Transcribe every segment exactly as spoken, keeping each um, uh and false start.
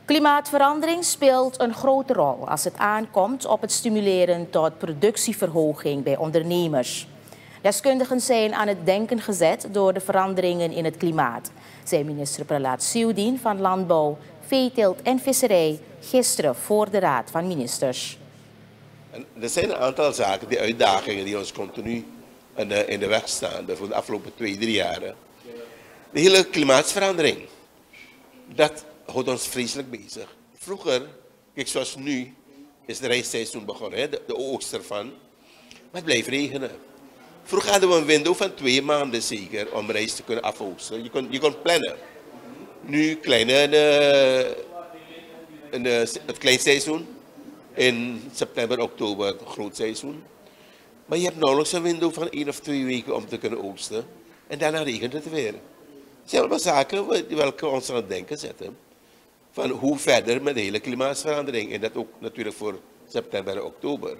Klimaatverandering speelt een grote rol als het aankomt op het stimuleren tot productieverhoging bij ondernemers. Deskundigen zijn aan het denken gezet door de veranderingen in het klimaat, zei minister Pralat Siudin van Landbouw, Veeteelt en Visserij gisteren voor de Raad van Ministers. En er zijn een aantal zaken, die uitdagingen die ons continu in de, in de weg staan, voor de afgelopen twee, drie jaren. De hele klimaatverandering, dat houdt ons vreselijk bezig. Vroeger, kijk zoals nu, is het rijstseizoen begonnen, hè, de, de oogst ervan. Maar het blijft regenen. Vroeger hadden we een window van twee maanden zeker om rijst te kunnen afoogsten. Je kon, je kon plannen. Nu kleine, uh, in, uh, het kleinseizoen. In september, oktober het grootseizoen. Maar je hebt nauwelijks een window van één of twee weken om te kunnen oogsten. En daarna regent het weer. Het zijn allemaal zaken welke ons aan het denken zetten. Van hoe verder met de hele klimaatverandering. En dat ook natuurlijk voor september en oktober.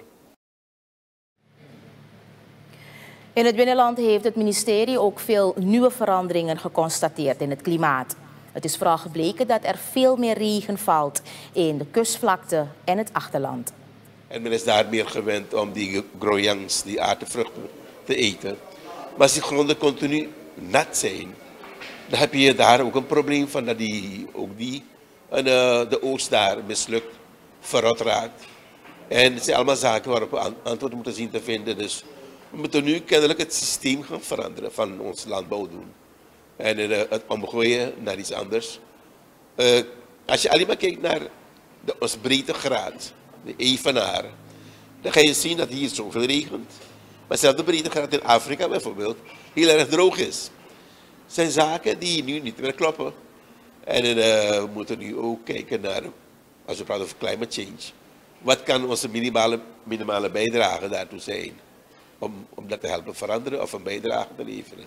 In het binnenland heeft het ministerie ook veel nieuwe veranderingen geconstateerd in het klimaat. Het is vooral gebleken dat er veel meer regen valt in de kustvlakte en het achterland. En men is daar meer gewend om die groyangs, die aardvruchten, te eten. Maar als die gronden continu nat zijn, dan heb je daar ook een probleem van dat die, ook die, en, uh, de oogst daar mislukt, verrot raakt. En het zijn allemaal zaken waarop we antwoord moeten zien te vinden. Dus we moeten nu kennelijk het systeem gaan veranderen van ons landbouw doen. En uh, het omgooien naar iets anders. Uh, als je alleen maar kijkt naar de, ons breedtegraad, de evenaar, dan ga je zien dat hier zoveel regent. Maar zelfs de breedtegraad in Afrika bijvoorbeeld heel erg droog is. Het zijn zaken die nu niet meer kloppen. En uh, we moeten nu ook kijken naar, als we praten over climate change, wat kan onze minimale, minimale bijdrage daartoe zijn? Om, om dat te helpen veranderen of een bijdrage te leveren.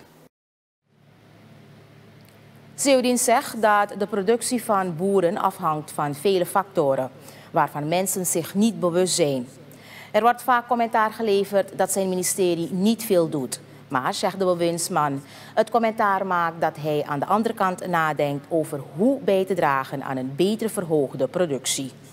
Siudin zegt dat de productie van boeren afhangt van vele factoren, waarvan mensen zich niet bewust zijn. Er wordt vaak commentaar geleverd dat zijn ministerie niet veel doet. Maar, zegt de bewindsman, het commentaar maakt dat hij aan de andere kant nadenkt over hoe bij te dragen aan een betere verhoogde productie.